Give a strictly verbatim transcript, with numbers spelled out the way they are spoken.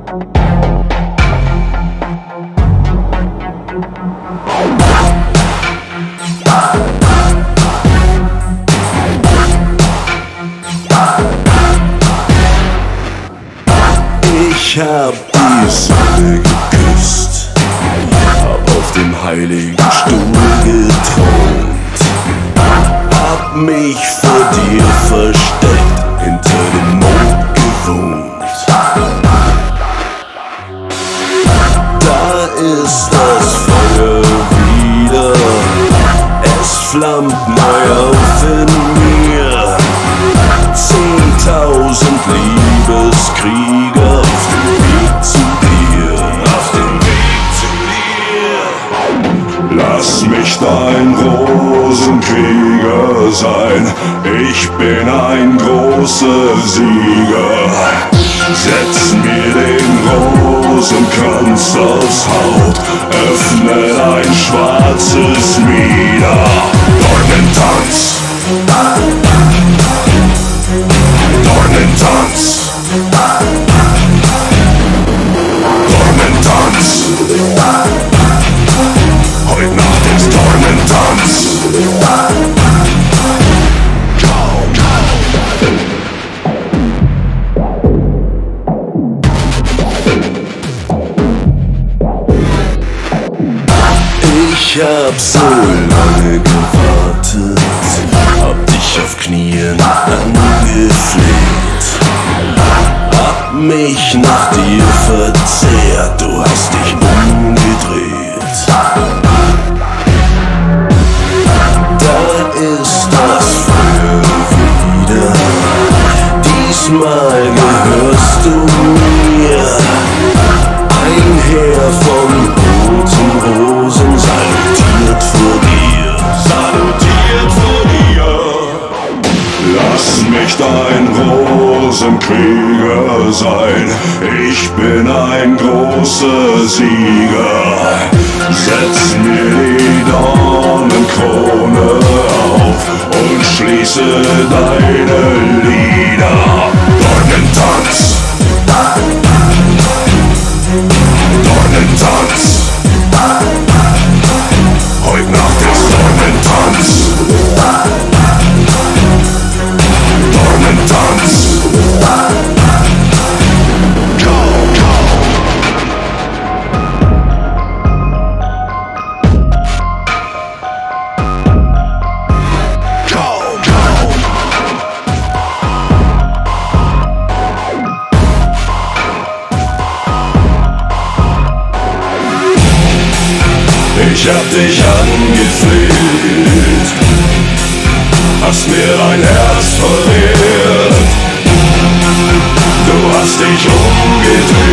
Ich hab die Sonne geküsst, hab auf dem heiligen Stuhl gethront, hab mich vor dir versteckt, hinter dem Mond gewohnt. Da ist das Feuer wieder, es flammt neu auf in mir. Zehntausend Liebeskrieger auf dem Weg zu dir, auf dem Weg zu dir. Lass mich dein Rosenkrieger sein, ich bin ein großer Sieger. Setz mir den Rosenkranz aufs Haupt, öffne ein schwarzes Mieder. Dornentanz, Dornentanz, Dornentanz. Heute Nacht ist Dornentanz. Ich hab so lange gewartet, hab dich auf Knien angefleht, hab mich nach dir verzehrt, du hast dich umgedreht. Da ist das Feuer wieder, diesmal gehörst du mir. Ein Heer von roten Rosen salutiert vor dir, salutiert vor dir. Lass mich dein Rosenkrieger sein, ich bin ein großer Sieger. Setz mir die Dornenkrone auf und schließe deine Lieder. Dornentanz, Dornentanz. Heute Nacht ist Dornentanz. Dornentanz. Go, go. Go, go. Ich hab dich angefleht, hast mir dein Herz verwehrt. Du hast dich umgedreht.